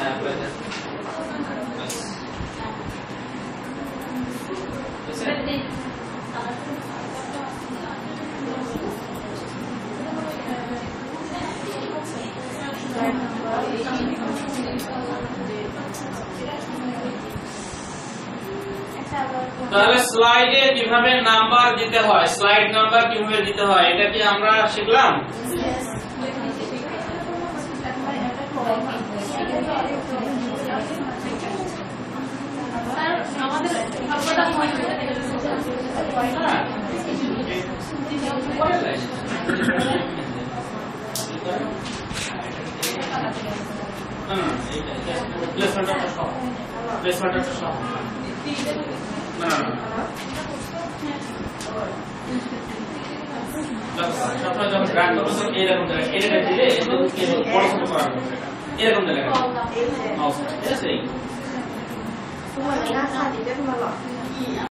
তাহলে স্লাইডে কিভাবে নাম্বার দিতে হয়, স্লাইড নাম্বার কিভাবে দিতে হয় এটা কি আমরা শিখলাম? এরকম